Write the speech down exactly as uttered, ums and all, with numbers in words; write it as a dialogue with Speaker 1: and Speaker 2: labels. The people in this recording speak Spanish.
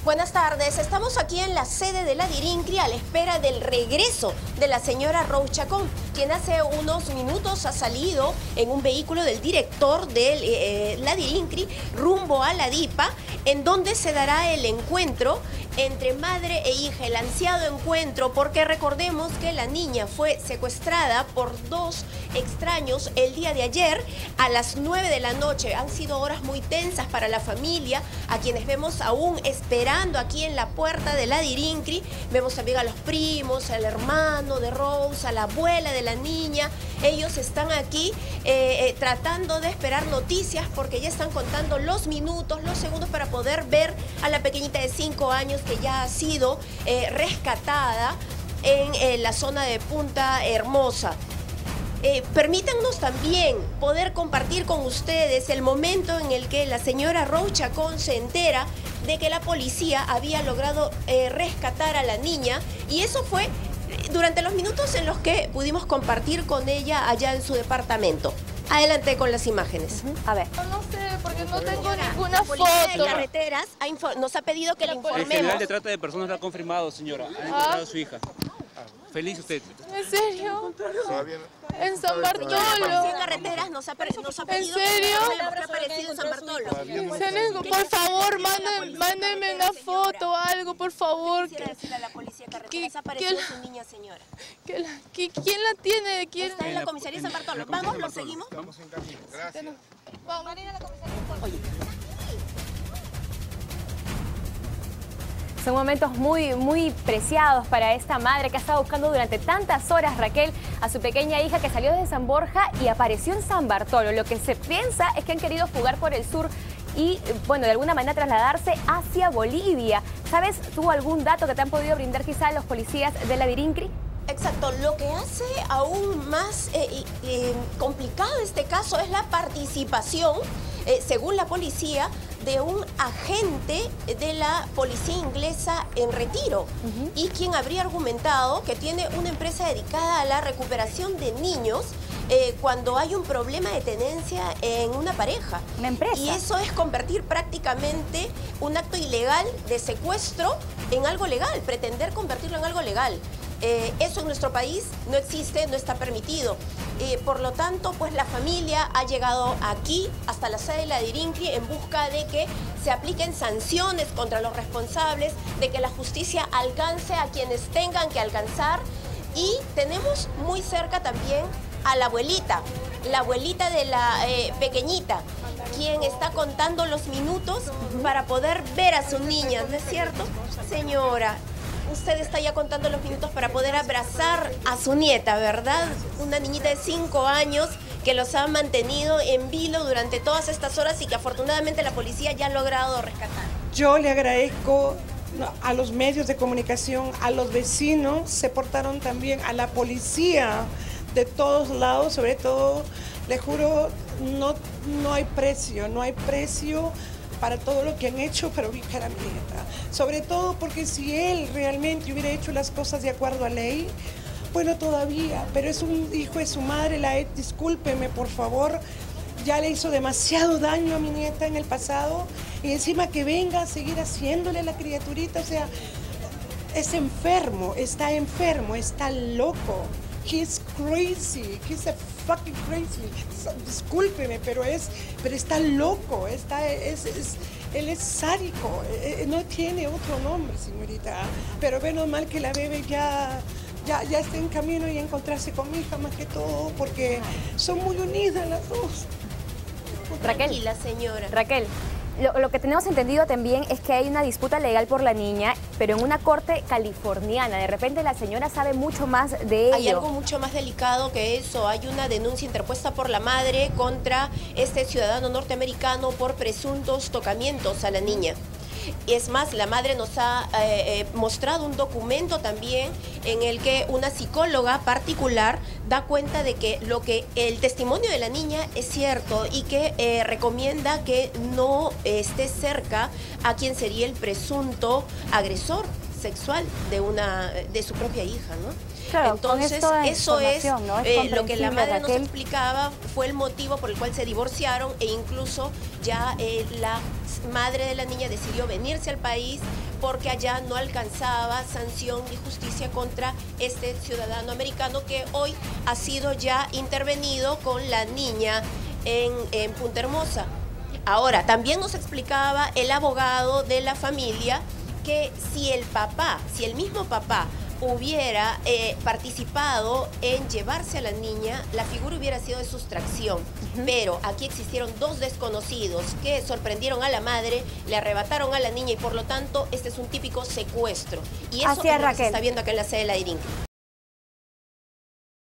Speaker 1: Buenas tardes, estamos aquí en la sede de la Dirincri a la espera del regreso de la señora Rose Chacón, quien hace unos minutos ha salido en un vehículo del director de eh, la Dirincri rumbo a la DIPA, en donde se dará el encuentro entre madre e hija, el ansiado encuentro, porque recordemos que la niña fue secuestrada por dos extraños el día de ayer a las nueve de la noche. Han sido horas muy tensas para la familia, a quienes vemos aún esperando aquí en la puerta de la Dirincri. Vemos también a los primos, al hermano de Rose, a la abuela de la niña. Ellos están aquí eh, eh, tratando de esperar noticias porque ya están contando los minutos, los segundos para poder ver a la pequeñita de cinco años que ya ha sido eh, rescatada en eh, la zona de Punta Hermosa. Eh, permítanos también poder compartir con ustedes el momento en el que la señora Rose Chacón se entera de que la policía había logrado eh, rescatar a la niña, y eso fue durante los minutos en los que pudimos compartir con ella allá en su departamento. Adelante con las imágenes.
Speaker 2: Uh-huh. A ver.
Speaker 3: No sé, porque no tengo ninguna
Speaker 1: la policía
Speaker 3: foto.
Speaker 1: de carreteras ha nos ha pedido que
Speaker 3: La
Speaker 1: le
Speaker 3: policía.
Speaker 1: informemos.
Speaker 4: El general de trata de personas lo ha confirmado, señora. Ha encontrado
Speaker 3: Ah.
Speaker 4: a su hija. Feliz usted.
Speaker 3: ¿En serio? En San
Speaker 1: La policía de
Speaker 3: Bartolo.
Speaker 1: carreteras nos ha, nos ha
Speaker 3: ¿En
Speaker 1: pedido
Speaker 3: serio?
Speaker 1: que ha aparecido en San Bartolo.
Speaker 3: Senego, por favor, manden, mándenme una foto, algo, por favor.
Speaker 1: Quisiera
Speaker 3: Que,
Speaker 1: decirle a la policía de
Speaker 3: ¿Qué-
Speaker 1: carreteras, ha aparecido
Speaker 3: qué-
Speaker 1: su niña, señora.
Speaker 3: que la- que- ¿Quién la tiene? ¿Quién?
Speaker 1: Está en la comisaría de San Bartolo. Vamos, lo seguimos.
Speaker 4: Vamos en camino.
Speaker 3: Bueno, vamos.
Speaker 2: Son momentos muy, muy preciados para esta madre que ha estado buscando durante tantas horas, Raquel, a su pequeña hija que salió de San Borja y apareció en San Bartolo. Lo que se piensa es que han querido fugar por el sur y, bueno, de alguna manera trasladarse hacia Bolivia. ¿Sabes tú algún dato que te han podido brindar quizá los policías de la Dirincri?
Speaker 1: Exacto, lo que hace aún más eh, eh, complicado este caso es la participación, eh, según la policía, de un agente de la policía inglesa en retiro, uh-huh. y quien habría argumentado que tiene una empresa dedicada a la recuperación de niños eh, cuando hay un problema de tenencia en una pareja.
Speaker 2: Una empresa.
Speaker 1: Y eso es convertir prácticamente un acto ilegal de secuestro en algo legal, pretender convertirlo en algo legal. Eh, eso en nuestro país no existe, no está permitido. Eh, por lo tanto, pues la familia ha llegado aquí, hasta la sede de la Dirincri, en busca de que se apliquen sanciones contra los responsables, de que la justicia alcance a quienes tengan que alcanzar. Y tenemos muy cerca también a la abuelita, la abuelita de la eh, pequeñita, quien está contando los minutos para poder ver a su niña, ¿no es cierto, señora? Usted está ya contando los minutos para poder abrazar a su nieta, ¿verdad? Una niñita de cinco años que los ha mantenido en vilo durante todas estas horas y que afortunadamente la policía ya ha logrado rescatar.
Speaker 5: Yo le agradezco a los medios de comunicación, a los vecinos, se portaron también, a la policía de todos lados, sobre todo, le juro, no, no hay precio, no hay precio para todo lo que han hecho para ubicar a mi nieta. Sobre todo porque si él realmente hubiera hecho las cosas de acuerdo a ley, bueno, todavía, pero es un hijo de su madre, la E T, discúlpeme, por favor, ya le hizo demasiado daño a mi nieta en el pasado, y encima que venga a seguir haciéndole a la criaturita, o sea, es enfermo, está enfermo, está loco. He's crazy, he's a fucking crazy. Discúlpeme, pero es, pero está loco, está, es, es, él es sádico, eh, no tiene otro nombre, señorita. Pero menos mal que la bebé ya, ya, ya está en camino y encontrarse con mi hija más que todo, porque son muy unidas las dos.
Speaker 2: Raquel.
Speaker 1: Tranquila, señora.
Speaker 2: Raquel. Lo, lo que tenemos entendido también es que hay una disputa legal por la niña, pero en una corte californiana. De repente la señora sabe mucho más de ello.
Speaker 1: Hay algo mucho más delicado que eso. Hay una denuncia interpuesta por la madre contra este ciudadano norteamericano por presuntos tocamientos a la niña. Es más, la madre nos ha eh, eh, mostrado un documento también en el que una psicóloga particular da cuenta de que lo que el testimonio de la niña es cierto y que eh, recomienda que no eh, esté cerca a quien sería el presunto agresor. sexual de una de su propia hija, ¿no?
Speaker 2: Claro,
Speaker 1: entonces
Speaker 2: con
Speaker 1: eso es,
Speaker 2: ¿no? es
Speaker 1: eh, lo que la madre nos
Speaker 2: Raquel.
Speaker 1: explicaba fue el motivo por el cual se divorciaron e incluso ya eh, la madre de la niña decidió venirse al país porque allá no alcanzaba sanción ni justicia contra este ciudadano americano que hoy ha sido ya intervenido con la niña en, en Punta Hermosa. Ahora, también nos explicaba el abogado de la familia que si el papá, si el mismo papá hubiera eh, participado en llevarse a la niña, la figura hubiera sido de sustracción. Uh-huh. Pero aquí existieron dos desconocidos que sorprendieron a la madre, le arrebataron a la niña y por lo tanto este es un típico secuestro. Y eso es lo que se está viendo acá en la sede de la D I R I N C.